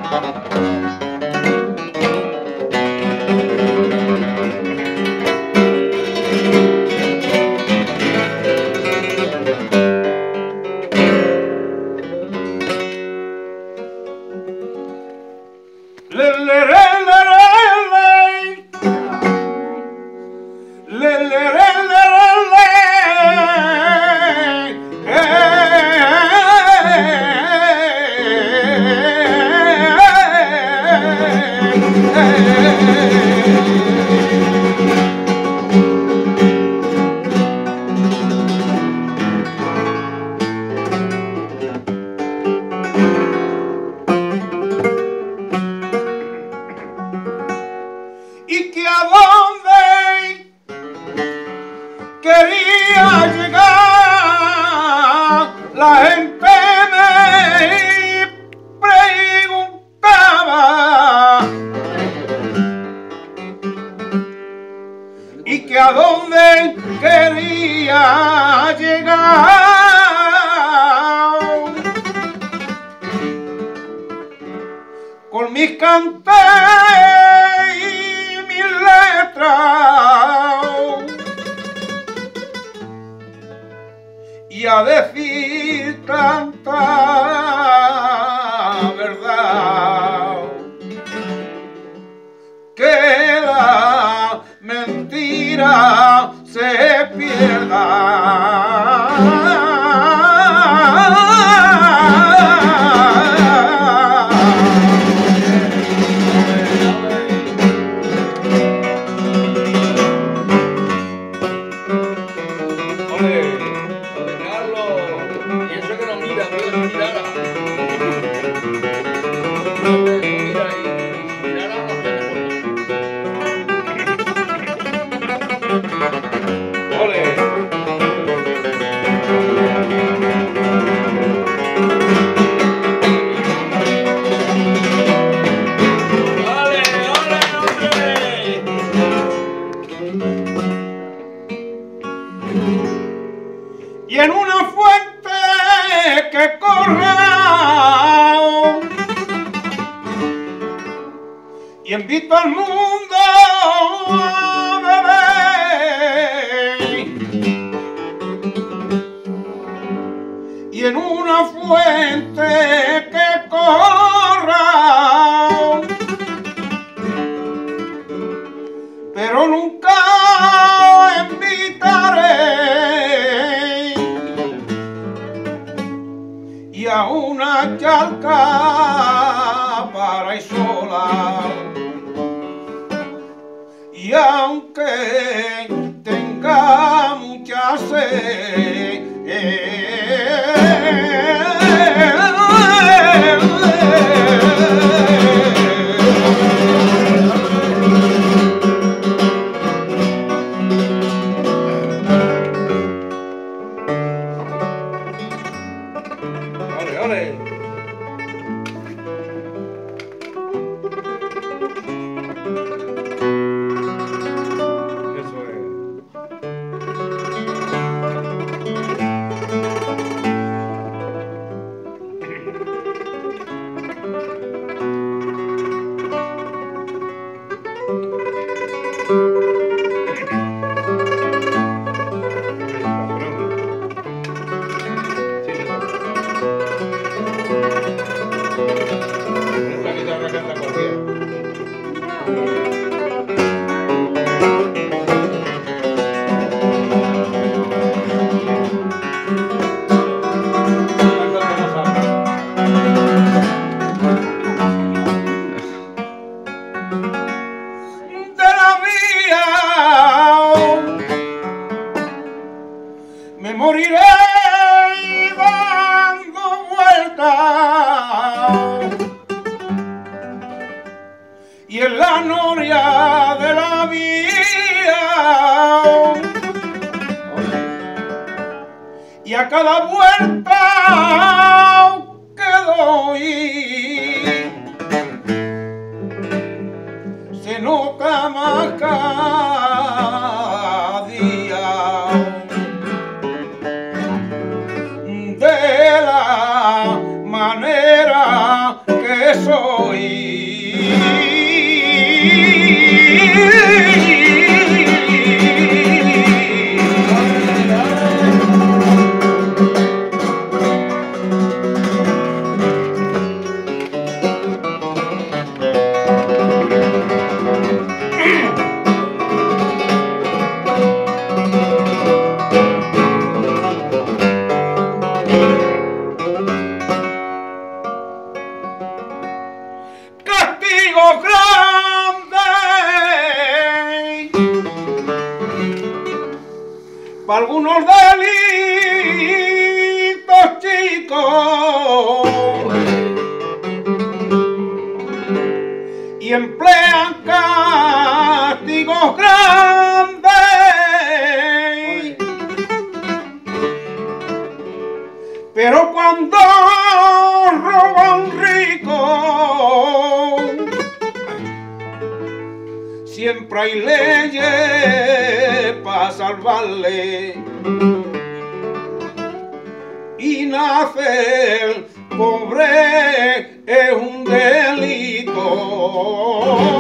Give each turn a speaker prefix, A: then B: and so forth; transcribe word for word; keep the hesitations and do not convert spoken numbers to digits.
A: Y que a dónde quería llegar, la gente me preguntaba. Y que a dónde quería llegar, con mis cantes y mis letras, y a decir tanta verdad, que la mentira se pierda. Y en una fuente que corre y invito al mundo a beber, y en una fuente que corra, pero nunca invitaré, y a una charca para ir sola, y aunque tenga mucha sed, me moriré dando vueltas, y en la noria de la vía, y a cada vuelta que doy se nota más cada día de la manera que soy. Castigo grande para algunos delitos chicos y emplean castigos grandes, pero cuando roban rico siempre hay leyes para salvarle, y nacer pobre es un delito.